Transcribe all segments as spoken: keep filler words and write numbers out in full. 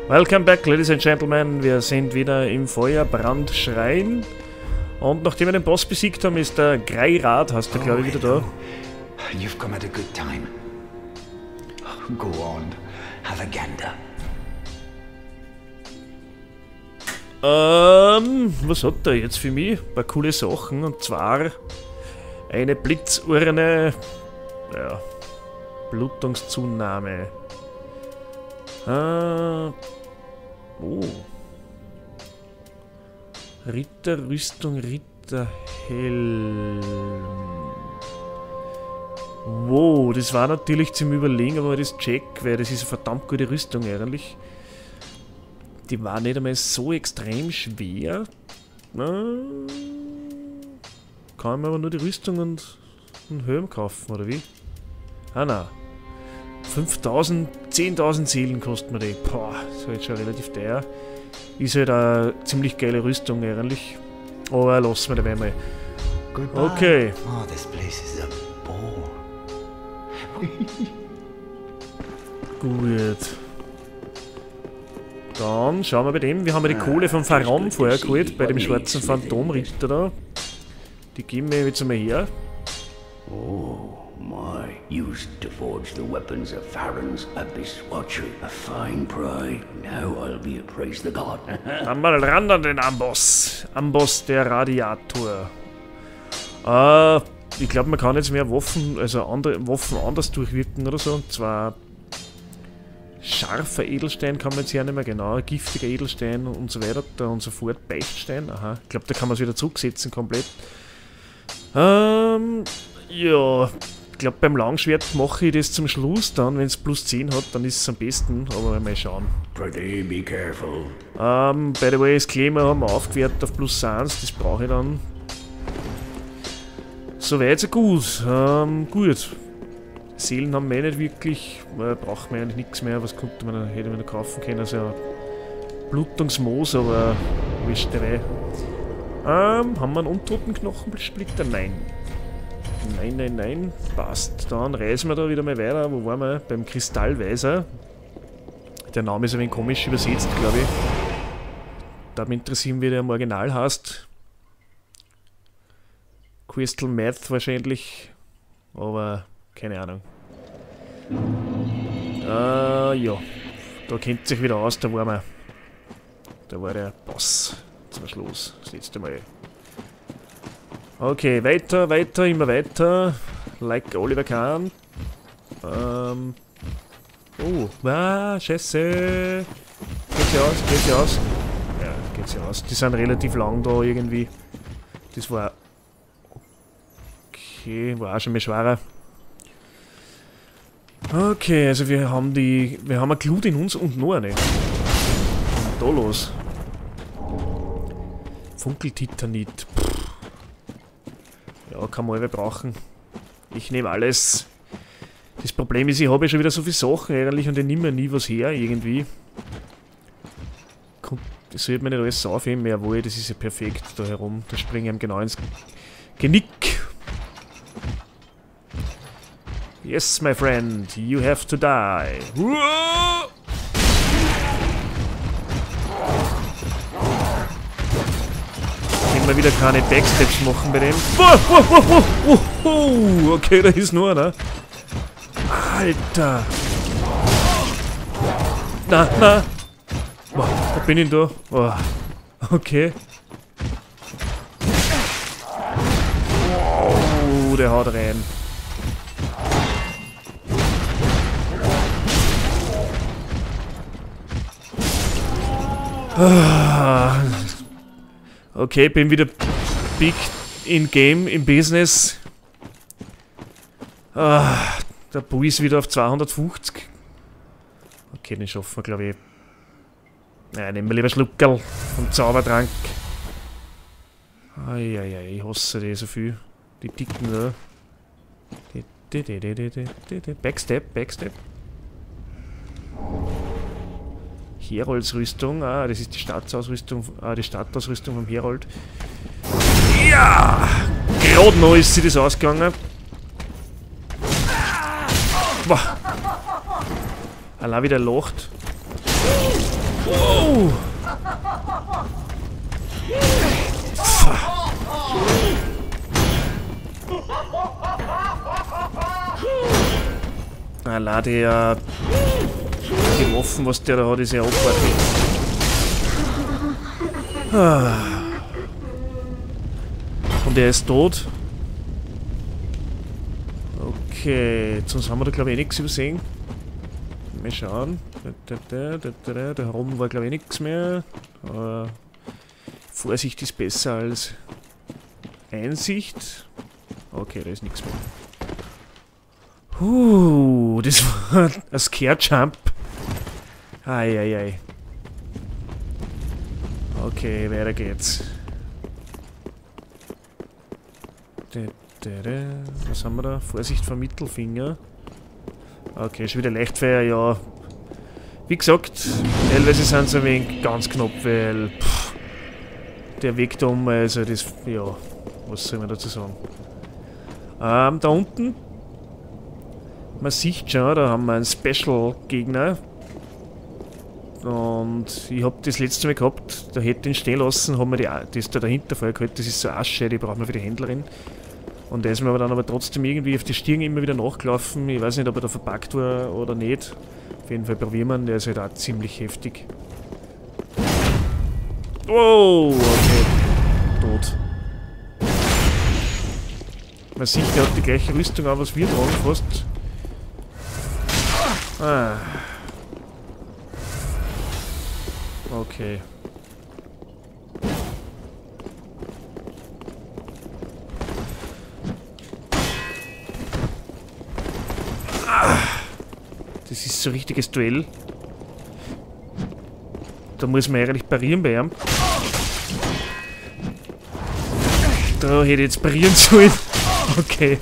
Welcome back, ladies and gentlemen. Wir sind wieder im Feuerbrandschrein. Und nachdem wir den Boss besiegt haben, ist der Greirat, hast du, glaube ich, wieder da. You've come at a good time. Go on, have a gander. Ähm, was hat er jetzt für mich? Ein paar coole Sachen, und zwar eine Blitzurne, ja, Blutungszunahme. Ah, oh. Ritterrüstung, Ritterhelm. Wow, das war natürlich zum Überlegen, aber das check, weil das ist eine verdammt gute Rüstung eigentlich. Die war nicht einmal so extrem schwer. Kann ich mir aber nur die Rüstung und einen Helm kaufen, oder wie? Ah, nein. fünftausend, zehntausend Seelen kosten mir die. Boah, das ist halt schon relativ teuer. Ist halt eine ziemlich geile Rüstung eigentlich. Aber lassen wir dabei mal. Okay. Oh, this place is a bore. Gut. Dann schauen wir bei dem. Wir haben ja die Kohle vom Pharaon vorher geholt, bei dem schwarzen Phantomritter da. Die geben wir jetzt einmal her. Oh my, used to forge the weapons of Pharaon's Abyss Watcher, a fine pride. Now I'll be a praise the god. Dann mal ran an den Amboss. Amboss der Radiator. Äh, ich glaube, man kann jetzt mehr Waffen, also andere Waffen anders durchwirken oder so. Und zwar scharfer Edelstein kann man jetzt ja nicht mehr, genau, giftiger Edelstein und so weiter und so fort. Beichtstein, aha. Ich glaube, da kann man es wieder zurücksetzen komplett. Ähm, ja, ich glaube, beim Langschwert mache ich das zum Schluss dann, wenn es plus zehn hat, dann ist es am besten, aber mal schauen. Pretty be careful. Ähm, by the way, das Klima haben wir aufgewertet auf plus eins, das brauche ich dann. Soweit so gut. Ähm, gut. Seelen haben wir nicht wirklich, äh, braucht man eigentlich nichts mehr, was konnte man da, hätte man da kaufen können, also ja, Blutungsmoos, aber wisst ihr weh. Ähm, haben wir einen untoten Knochensplitter? Nein. Nein, nein, nein. Passt. Dann reisen wir da wieder mal weiter. Wo waren wir? Beim Kristallweiser. Der Name ist ein wenig komisch übersetzt, glaube ich. Da interessieren wir, wie der im Original heißt. Crystal Meth wahrscheinlich. Aber keine Ahnung. Äh, ja. Da kennt sich wieder aus, da waren wir. Da war der Boss. Zum Schluss. Das letzte Mal. Okay, weiter, weiter, immer weiter. Like Oliver Kahn. Ähm. Oh, ah, scheiße. Geht sie aus, geht sie aus. Ja, geht sie aus. Die sind relativ lang da irgendwie. Das war. Okay, war auch schon mal schwerer. Okay, also wir haben die. Wir haben eine Glut in uns und noch eine. Was ist da los? Funkeltitanit. Ja, kann man alle brauchen. Ich nehme alles. Das Problem ist, ich habe ja schon wieder so viele Sachen eigentlich und ich nehme mir nie was her, irgendwie. Das sollte mir nicht alles aufheben, jawohl, das ist ja perfekt da herum. Da springe ich ihm genau ins Genick. Yes, my friend, you have to die. Uah! Mal wieder keine Backsteps machen bei dem. Oh, oh, oh, oh, oh, oh. Okay, da ist nur einer. Alter. Na, na. Oh, wo bin ich da? Oh. Okay. Oh, der haut rein. Ah. Okay, bin wieder big in Game, im Business. Ah, der Bui ist wieder auf zweihundertfünfzig. Okay, den schaffen wir, glaube ich. Naja, nehmen wir lieber Schluckerl vom Zaubertrank. Eieiei, ich hasse die so viel. Die dicken da. Die, die, die, die, die, die, die. Backstep, Backstep. Heroldsrüstung, ah, das ist die Stadtausrüstung, ah, die Stadtausrüstung vom Herold. Ja! Gerade noch ist sie das ausgegangen. Boah. Allein wieder lacht. Wow! Allein die, äh, die Waffen, was der da hat, ist ja abartig. Ah. Und er ist tot. Okay, sonst haben wir da glaube ich eh nichts übersehen. Mal schauen. Da, da, da, da, da, da herum war glaube ich nichts mehr. Aber Vorsicht ist besser als Einsicht. Okay, da ist nichts mehr. Huh, das war ein Scare Jump. Eieiei. Okay, weiter geht's. Was haben wir da? Vorsicht vor Mittelfinger. Okay, schon wieder Leichtfeuer, ja. Wie gesagt, teilweise sind sie ein wenig ganz knapp, weil pff, der Weg da um, also das, ja, was soll man dazu sagen? Ähm, da unten, man sieht schon, da haben wir einen Special-Gegner. Und ich hab das letzte Mal gehabt, da hätte ich ihn stehen lassen, haben wir die, das da dahinter vorher geholt, das ist so Asche, die brauchen wir für die Händlerin. Und der ist mir aber dann aber trotzdem irgendwie auf die Stirn immer wieder nachgelaufen. Ich weiß nicht, ob er da verpackt war oder nicht. Auf jeden Fall probieren wir ihn, der ist halt auch ziemlich heftig. Oh, okay. Tot. Man sieht, der hat die gleiche Rüstung an, was wir tragen, fast. Ah. Okay. Das ist so ein richtiges Duell. Da muss man eigentlich parieren bei ihm. Da hätte ich jetzt parieren sollen. Okay.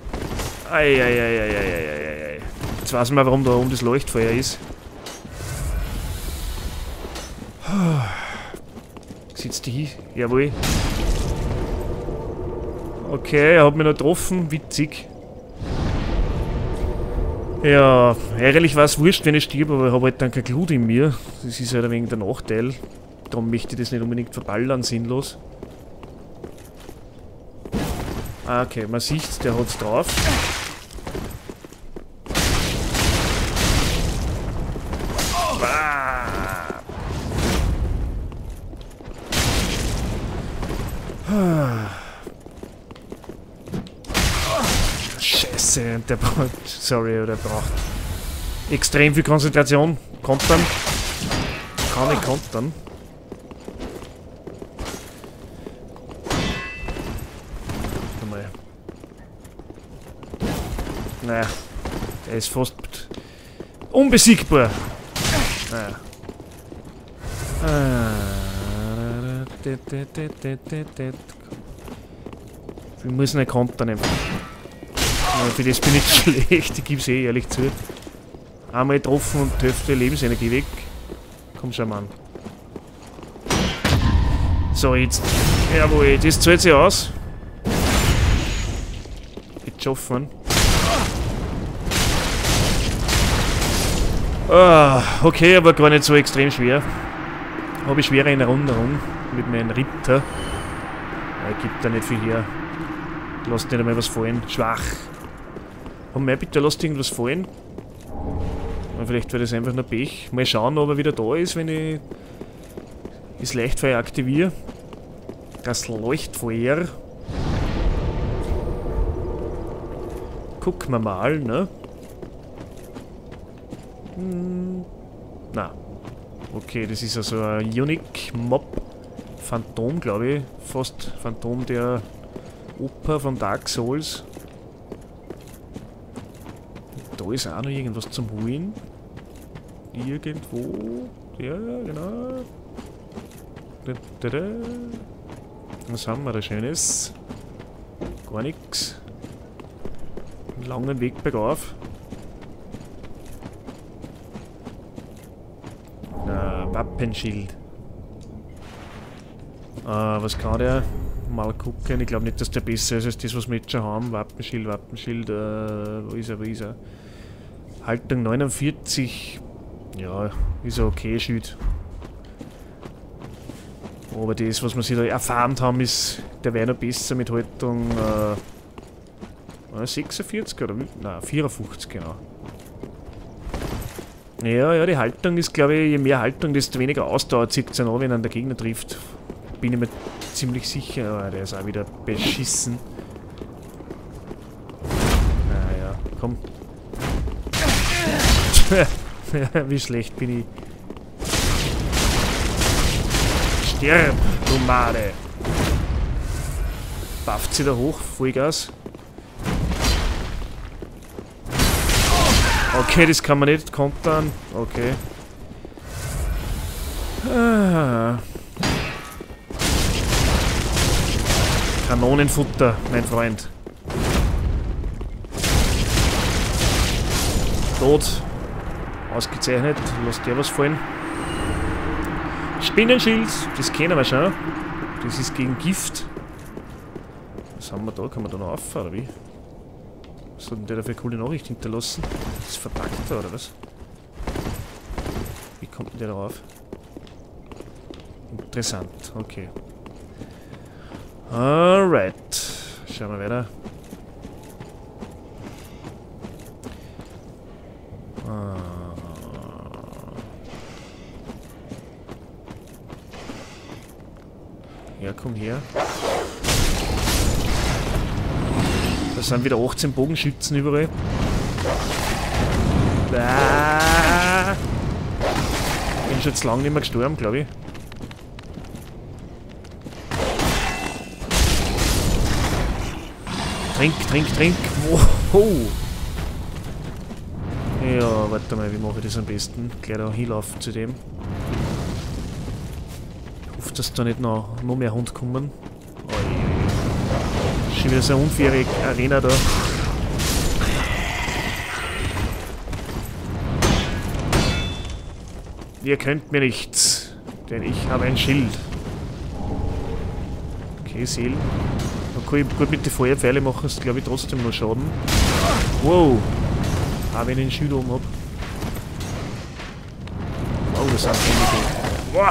Eieieiei. Jetzt weiß man, warum da oben das Leuchtfeuer ist. Sitzt die hier? Jawohl. Okay, er hat mich noch getroffen. Witzig. Ja, eigentlich war es wurscht, wenn ich stirb, aber ich habe halt dann kein Glut in mir. Das ist halt ein wenig der Nachteil. Darum möchte ich das nicht unbedingt verballern, sinnlos. Ah, okay, man sieht, der hat's drauf. Scheiße, der braucht, sorry, der braucht extrem viel Konzentration. Kontern. Kann ich kontern. Warte mal. Naja, der ist fast unbesiegbar. Naja. Wir müssen nicht kontern einfach. Ja, für das bin ich schlecht, ich gebe es eh ehrlich zu. Einmal getroffen und die Hälfte der Lebensenergie weg. Komm schon, Mann. So, jetzt. Jawohl, das zahlt sich aus. Jetzt schaffen. Ah, okay, aber gar nicht so extrem schwer. Habe ich schwerer in Erinnerung mit meinem Ritter. Er gibt da nicht viel her. Lasst nicht einmal was fallen. Schwach. Komm mal bitte, lasst irgendwas fallen. Und vielleicht wird das einfach nur Pech. Mal schauen, ob er wieder da ist, wenn ich das Leuchtfeuer aktiviere. Das Leuchtfeuer. Gucken wir mal, ne? Hm. Na. Okay, das ist also ein Unique Mob. Phantom, glaube ich. Fast Phantom der Oper von Dark Souls. Da ist auch noch irgendwas zum Holen. Irgendwo. Ja, genau. Da, da, da. Was haben wir da Schönes? Gar nichts. Einen langen Weg bergauf. Na, Wappenschild. Äh, was kann der? Mal gucken. Ich glaube nicht, dass der besser ist als das, was wir jetzt schon haben. Wappenschild, Wappenschild. Äh, wo ist er, wo ist er? Haltung neunundvierzig. Ja, ist ein okay Schild. Aber das, was wir sich da erfahren haben, ist, der wäre noch besser mit Haltung äh, sechsundvierzig oder wie? Nein, vierundfünfzig, genau. Ja, ja, die Haltung ist, glaube ich, je mehr Haltung, desto weniger Ausdauer zieht es an, wenn er der Gegner trifft. Bin ich mir ziemlich sicher. Oh, der ist auch wieder beschissen. Naja, komm. Wie schlecht bin ich. Stirb, du Made! Bufft sie da hoch, Vollgas. Okay, das kann man nicht kontern. Okay. Ah. Kanonenfutter, mein Freund. Tot. Ausgezeichnet. Lass dir was fallen. Spinnenschild, das kennen wir schon. Das ist gegen Gift. Was haben wir da? Kann man da noch auffahren, oder wie? Was hat denn der da für eine coole Nachricht hinterlassen? Das ist verpackt da, oder was? Wie kommt denn der darauf? Interessant, okay. Alright. Schauen wir weiter. Ah. Ja, komm her. Da sind wieder achtzehn Bogenschützen überall. Ah. Bin schon zu lange nicht mehr gestorben, glaube ich. Trink, trink, trink. Wow. Ja, warte mal, wie mache ich das am besten? Gleich da hinlaufen zu dem. Ich hoffe, dass da nicht noch, noch mehr Hund kommen. Oh, je. Schon wieder so eine unfaire Arena da. Ihr könnt mir nichts, denn ich habe ein Schild. Okay, Seelen. Da kann ich gut mit den Feuerpfeile machen, ist glaube ich trotzdem noch Schaden. Wow! Auch wenn ich einen Schild oben habe. Oh, das sind einige. Wow!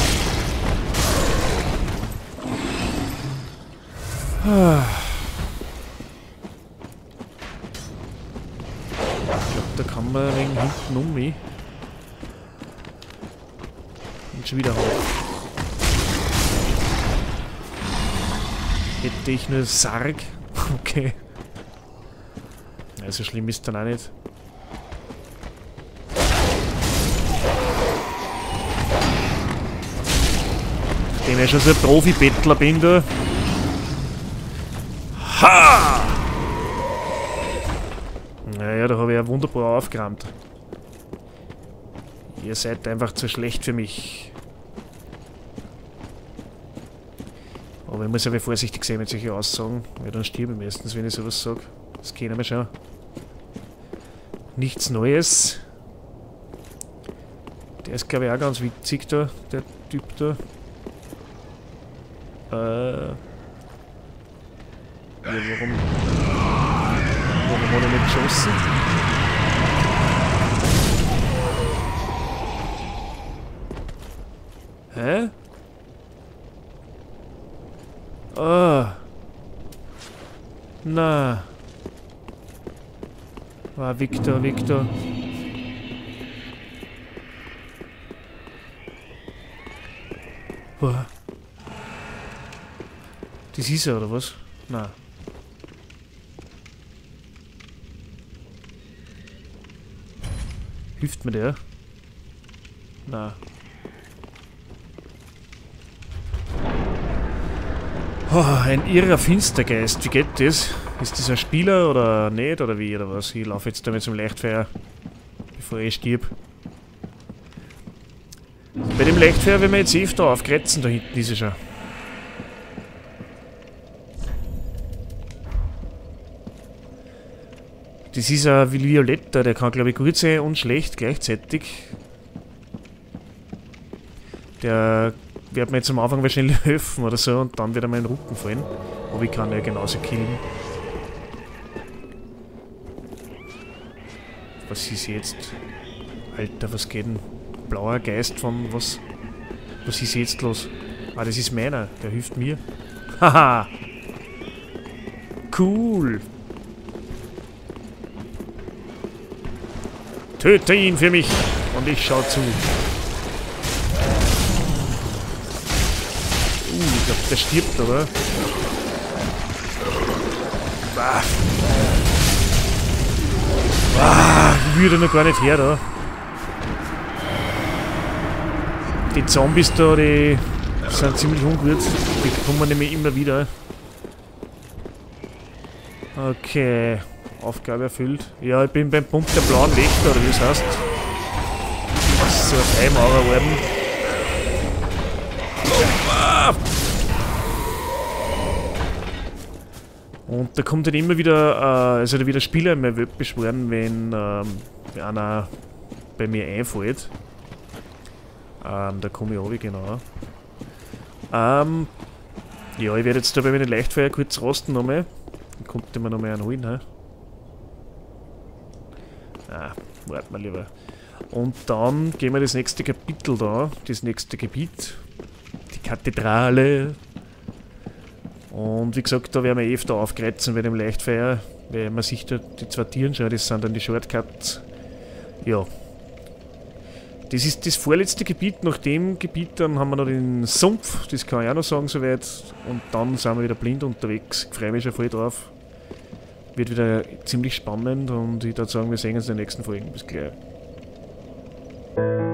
Ich glaube, da kann man ein wenig hinten um mich. Und schon wieder rauf. Hätte ich nur Sarg. Okay. Ja, so schlimm ist dann auch nicht. Nachdem ich schon so ein Profi-Bettler bin da. Ha! Naja, da habe ich ja wunderbar aufgeräumt. Ihr seid einfach zu schlecht für mich. Aber ich muss aber vorsichtig sein mit solchen Aussagen, weil dann stirbe ich meistens, wenn ich sowas sage. Das kennen wir schon. Nichts Neues. Der ist glaube ich auch ganz witzig da, der Typ da. Äh... Ja, warum... Warum hat er nicht geschossen? Hä? Ah. Na. War Victor, Victor. Boah. Das ist er, oder was? Na. Hilft mir der? Na. Oh, ein irrer Finstergeist. Wie geht das? Ist das ein Spieler oder nicht? Oder wie? Oder was? Ich laufe jetzt damit zum Leichtfeuer, bevor ich stirb. Bei dem Leichtfeuer werden wir jetzt öfter aufkretzen. Da hinten ist er schon. Das ist ein Violetta, der kann glaube ich gut sein und schlecht gleichzeitig. Der wird mir jetzt am Anfang wahrscheinlich helfen oder so und dann wird er meinen Rücken fallen. Aber ich kann ja genauso killen. Was ist jetzt? Alter, was geht denn? Blauer Geist von was? Was ist jetzt los? Ah, das ist meiner. Der hilft mir. Haha. Cool. Töte ihn für mich. Und ich schau zu. Uh, ich glaube, der stirbt, oder? Ah. Ah, ich würde noch gar nicht her, da. Die Zombies da, die sind ziemlich ungut. Die kommen nämlich immer wieder. Okay. Aufgabe erfüllt. Ja, ich bin beim Punkt der blauen Wächter, oder wie es heißt. Das ist so ein Freimaurer worden. Und da kommt dann immer wieder, äh, also da wird der Spieler in mein Web beschworen, wenn ähm, einer bei mir einfällt. Ähm, da komme ich runter, genau. Ähm, ja, ich werde jetzt da bei meinen Leichtfeuer kurz rosten nochmal. Dann konnte man nochmal einen holen, ne? Ah, warten wir lieber. Und dann gehen wir das nächste Kapitel da, das nächste Gebiet. Die Kathedrale. Und wie gesagt, da werden wir öfter aufkreuzen bei dem Leichtfeuer, weil man sich da die zwei Tieren schaut, das sind dann die Shortcuts. Ja. Das ist das vorletzte Gebiet. Nach dem Gebiet dann haben wir noch den Sumpf, das kann ich auch noch sagen soweit. Und dann sind wir wieder blind unterwegs. Ich freue mich schon voll drauf. Wird wieder ziemlich spannend und ich würde sagen, wir sehen uns in den nächsten Folgen. Bis gleich.